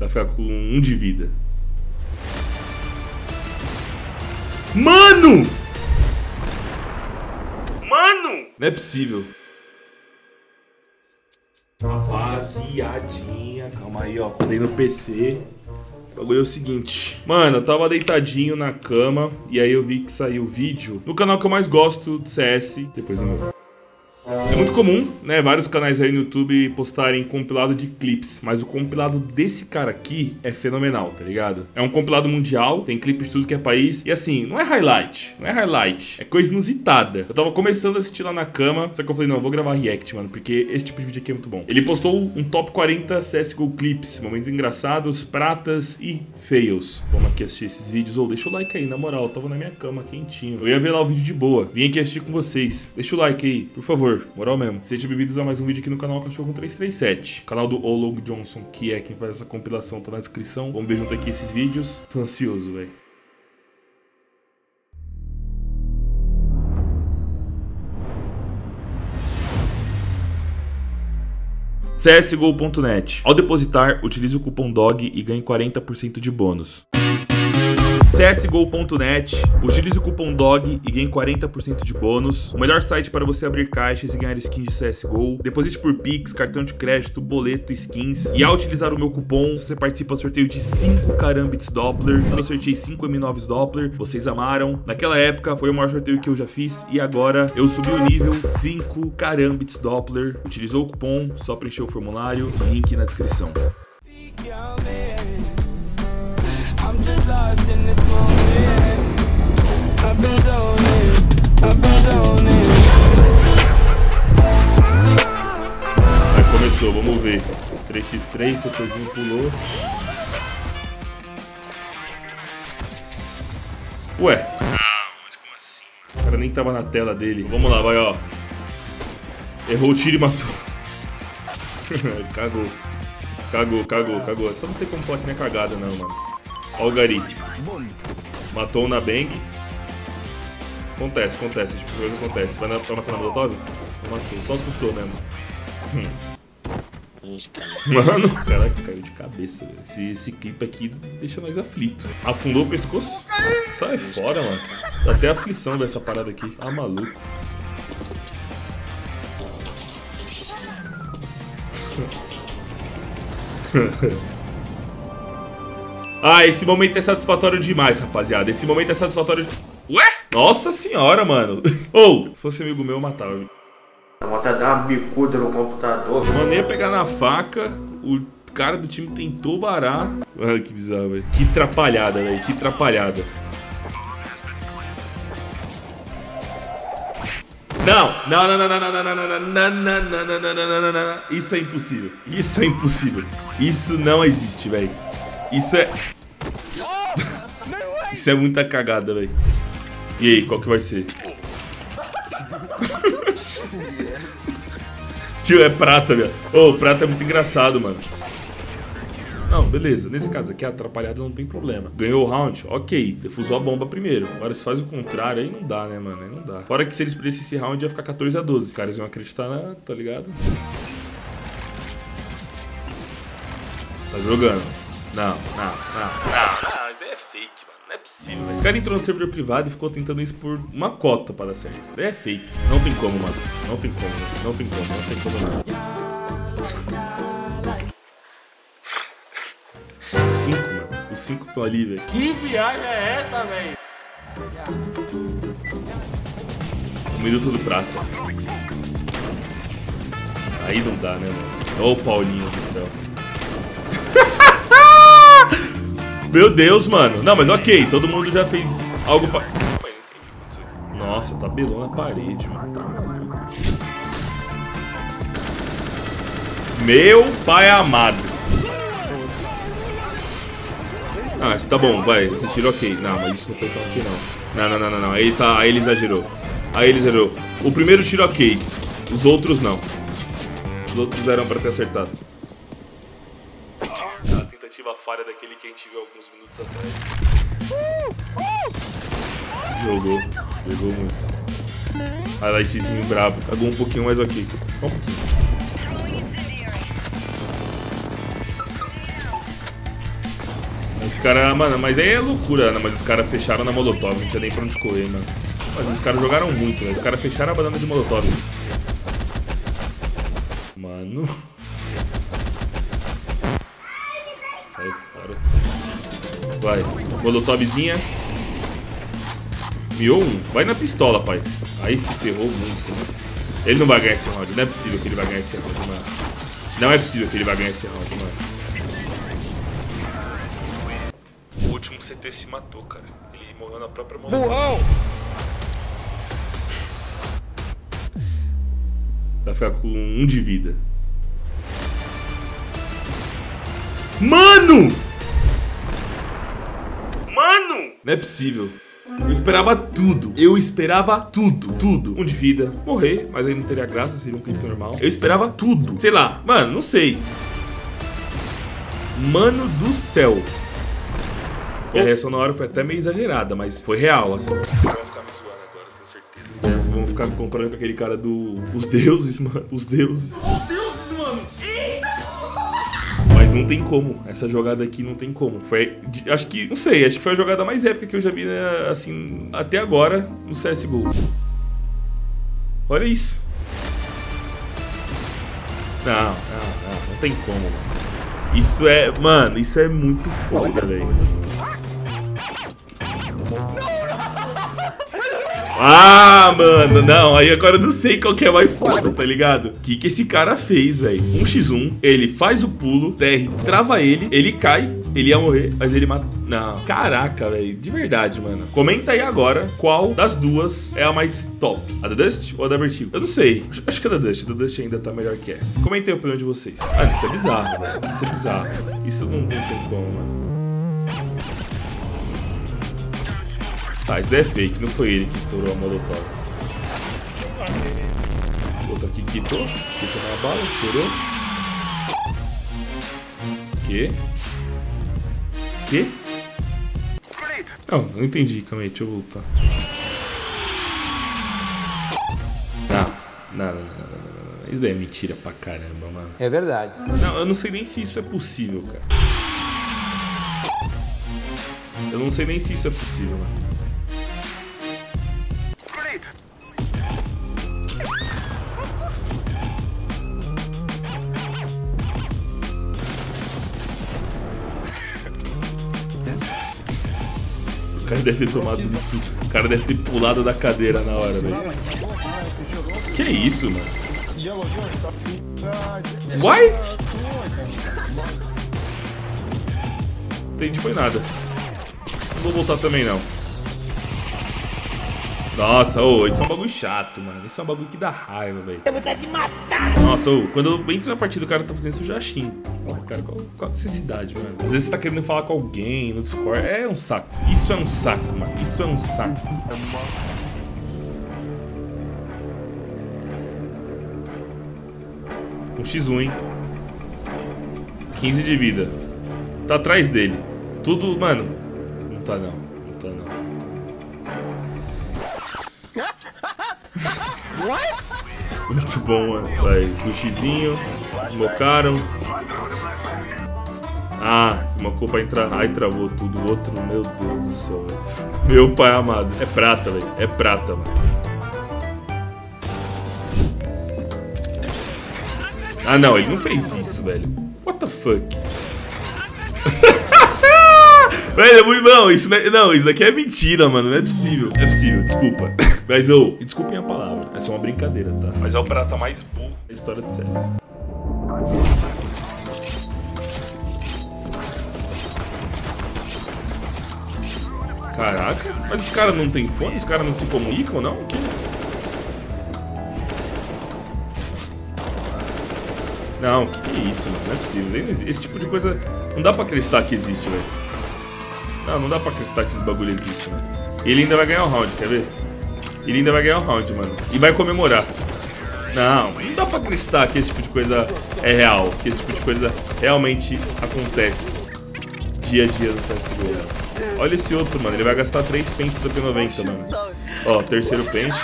Vai ficar com 1 de vida. Mano! Mano! Não é possível. Rapaziadinha, calma aí, ó. Falei no PC. O bagulho é o seguinte. Mano, eu tava deitadinho na cama e aí eu vi que saiu o vídeo no canal que eu mais gosto de CS. Depois eu não... É muito comum, né, vários canais aí no YouTube postarem compilado de clipes, mas o compilado desse cara aqui é fenomenal, tá ligado? É um compilado mundial, tem clipe de tudo que é país, e assim, não é highlight, é coisa inusitada. Eu tava começando a assistir lá na cama, só que eu falei, não, eu vou gravar react, mano, porque esse tipo de vídeo aqui é muito bom. Ele postou um top 40 CSGO clips, momentos engraçados, pratas e fails. Vamos aqui assistir esses vídeos, ou deixa o like aí, na moral, eu tava na minha cama, quentinho. Eu ia ver lá o vídeo de boa, vim aqui assistir com vocês. Deixa o like aí, por favor. Moral mesmo. Sejam bem-vindos a mais um vídeo aqui no canal Cachorro 337. Canal do Olog Johnson, que é quem faz essa compilação, tá na descrição. Vamos ver junto aqui esses vídeos. Tô ansioso, velho. CSGO.net. Ao depositar, utilize o cupom DOG e ganhe 40% de bônus. CSGO.net, utilize o cupom DOG e ganhe 40% de bônus. O melhor site para você abrir caixas e ganhar skins de CSGO. Deposite por Pix, cartão de crédito, boleto, skins. E ao utilizar o meu cupom, você participa do sorteio de 5 Karambits Doppler. Também sorteei 5 M9s Doppler. Vocês amaram. Naquela época foi o maior sorteio que eu já fiz. E agora eu subi o nível 5 Karambits Doppler. Utilizou o cupom, só preencher o formulário. Link na descrição. Aí começou, vamos ver. 3x3, setorzinho pulou. Ué. Mas como assim? O cara nem tava na tela dele. Vamos lá, vai, ó. Errou o tiro e matou. Cagou. Cagou. Só não tem como falar que não é cagada, não, mano. Ó o Gari. Matou um na Bang. Acontece, tipo de coisa acontece. Vai matar na Molotov? Matou, só assustou mesmo. Mano, caraca, caiu de cabeça, velho. Esse clipe aqui deixa nós aflito. Afundou o pescoço? Sai fora, mano. Dá até aflição dessa parada aqui. Tá maluco. Ah, esse momento é satisfatório demais, rapaziada. Esse momento é satisfatório... Ué? Nossa senhora, mano. Ou, se fosse amigo meu, eu matava. Vou até dar uma bicuda no computador. Mano, ia pegar na faca. O cara do time tentou varar. Mano, que bizarro, velho. Que atrapalhada, velho. Que atrapalhada. Não. Isso é impossível. Isso é impossível. Isso não existe, velho. Isso é... Isso é muita cagada, velho. E aí, qual que vai ser? Tio, é prata, velho. Ô, prata é muito engraçado, mano. Não, beleza. Nesse caso aqui, a atrapalhada não tem problema. Ganhou o round? Ok. Defusou a bomba primeiro. Agora, se faz o contrário, aí não dá, né, mano? Aí não dá. Fora que se eles perdessem esse round, ia ficar 14-12. Os caras iam acreditar na... Tá ligado? Tá jogando. Não, isso daí é fake, mano. Não é possível, velho. Esse cara entrou no servidor privado e ficou tentando isso por uma cota pra dar certo. Isso daí é fake. Não tem como, mano. Não tem como, não. Os 5, mano. Os 5 estão ali, velho. Que viagem é essa, velho? 1 minuto do prata. Aí não dá, né, mano? Ó o Paulinho do céu. Meu Deus, mano. Não, mas ok, todo mundo já fez algo pra... Nossa, tabelou na parede, mano. Tá maluco. Meu pai amado. Ah, esse tá bom, vai. Esse tiro ok. Não, mas isso não foi tão ok, não. Não. Aí ele exagerou. O primeiro tiro ok. Os outros não. Os outros eram pra ter acertado. A tentativa falha daquele que a gente viu alguns minutos atrás. Jogou muito. Highlightzinho brabo. Cagou um pouquinho, mas ok. Só um pouquinho. Os caras, mano, mas aí é loucura, né? Mas os caras fecharam na Molotov, não tinha nem pra onde correr, mano. Mas os caras jogaram muito, né? Os caras fecharam a banana de Molotov. Mano. Sai fora. Vai, Molotovzinha. Miou um. Vai na pistola, pai. Aí se ferrou muito, né? Ele não vai ganhar esse round. Não é possível que ele vai ganhar esse round, mano. Não é possível que ele vai ganhar esse round, mano. O último CT se matou, cara. Ele morreu na própria mão. Burrão! Vai ficar com 1 de vida. Mano! Mano! Não é possível. Eu esperava tudo. Eu esperava tudo. Tudo. 1 de vida. Morrer, mas aí não teria graça, seria um clipe normal. Eu esperava tudo. Sei lá. Mano, não sei. Mano do céu. E a reação na hora foi até meio exagerada, mas foi real, assim. Os caras vão ficar me zoando agora, tenho certeza. Vão ficar me comparando com aquele cara do... Os deuses, mano. Os deuses. Os deuses, mano. Mas não tem como. Essa jogada aqui não tem como. Foi... Acho que... Não sei. Acho que foi a jogada mais épica que eu já vi, né, assim... Até agora, no CSGO. Olha isso. Não tem como, mano. Isso é... Mano, isso é muito foda, velho. Ah, mano, não. Aí agora eu não sei qual que é mais foda, tá ligado? O que esse cara fez, velho? 1x1, ele faz o pulo, TR trava ele, ele cai, ele ia morrer, mas ele mata... Não, caraca, velho, de verdade, mano. Comenta aí agora qual das duas é a mais top. A da Dust ou a da Vertigo? Eu não sei. Acho que a da Dust ainda tá melhor que essa. Comenta aí a opinião de vocês. Mano, isso é bizarro, velho. Isso é bizarro. Isso não tem como, mano. Tá, isso daí é fake, não foi ele que estourou a Molotov. Outro aqui quitou na bala, cheirou. Que? Não entendi, calma aí, deixa eu voltar. Não. Isso daí é mentira pra caramba, mano. É verdade. Não, eu não sei nem se isso é possível, cara. Eu não sei nem se isso é possível, mano. O cara deve ter tomado no susto. O cara deve ter pulado da cadeira na hora, velho. Que isso, mano? Why? Entendi, foi nada. Não vou voltar também, não. Nossa, isso é um bagulho chato, mano. Isso é um bagulho que dá raiva, velho. Eu vou ter de matar. Nossa, quando eu entro na partida e o cara tá fazendo isso, eu já xingo. Cara, qual a necessidade, mano? Às vezes você tá querendo falar com alguém no Discord. É um saco. Isso é um saco, mano. Isso é um saco. Um X1, hein? 15 de vida. Tá atrás dele. Tudo, mano. Não tá não. Não tá não. What? Muito bom, mano. Vai, no xizinho. Smocaram. Ah, smocou pra entrar. Ai, travou tudo. Outro, meu Deus do céu, velho. Meu pai amado. É prata, velho. É prata, mano. Ah, não. Ele não fez isso, velho. What the fuck? Velho, é muito... Não, isso daqui é mentira, mano. Não é possível. É possível, desculpa. Mas, desculpem a palavra. É só uma brincadeira, tá? Mas é o prata mais burro da história do CS. Caraca. Mas os caras não tem fone? Os caras não se comunicam, não? Não, que é isso, mano? Não é possível. Esse tipo de coisa não dá pra acreditar que existe, velho. Não dá pra acreditar que esses bagulho existem, mano. E ele ainda vai ganhar o round, quer ver? Ele ainda vai ganhar o round, mano. E vai comemorar. Não dá pra acreditar que esse tipo de coisa é real. Que esse tipo de coisa realmente acontece dia a dia no CSGO. Olha esse outro, mano. Ele vai gastar 3 pentes da P90, mano. Ó, terceiro pente.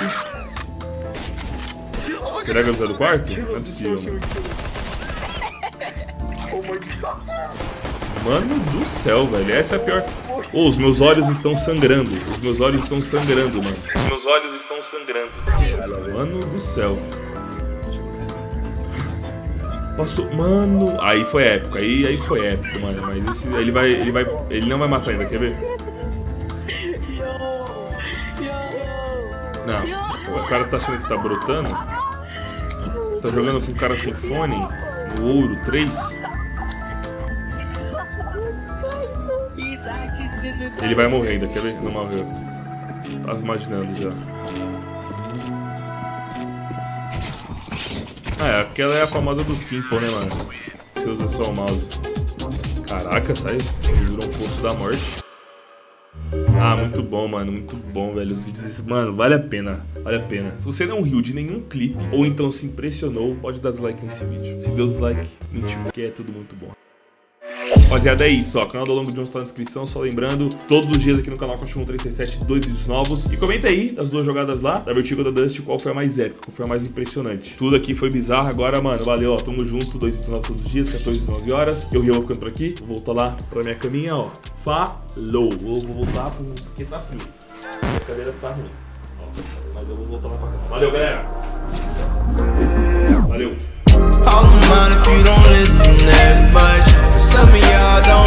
Será que vai usar do quarto? Não é possível, mano. Mano do céu, velho. Essa é a pior. Oh, os meus olhos estão sangrando. Os meus olhos estão sangrando, mano. Os meus olhos estão sangrando. Mano do céu. Passou. Mano. Aí foi épico. Aí foi épico, mano. Mas esse. Ele não vai matar ainda, quer ver? Não. O cara tá achando que tá brotando. Tá jogando com o cara sem fone. No ouro 3. Ele vai morrer ainda, quer ver? Não morreu. Tava imaginando já. Ah, aquela é a famosa do Simple, né, mano? Você usa só o mouse. Caraca, sai. Ele virou um poço da morte. Ah, muito bom, mano. Muito bom, velho. Os vídeos desse... Mano, vale a pena. Vale a pena. Se você não riu de nenhum clipe, ou então se impressionou, pode dar dislike nesse vídeo. Se deu dislike, mentiu, porque é tudo muito bom. Rapaziada, é isso, ó. O canal do Longo Jones tá na descrição. Só lembrando, todos os dias aqui no canal Cachorro 367, 2 vídeos novos. E comenta aí das duas jogadas lá, da Vertigo ou da Dust, qual foi a mais épica, qual foi a mais impressionante. Tudo aqui foi bizarro. Agora, mano, valeu, ó. Tamo junto, 2 vídeos novos todos os dias, 14 e 19 horas. Eu vou ficando por aqui. Vou voltar lá pra minha caminha, ó. Falou! Vou voltar porque tá frio. A cadeira tá ruim. Ó, mas eu vou voltar lá pra cá. Valeu, galera! Valeu! All the mind if you don't listen that much. But some of y'all don't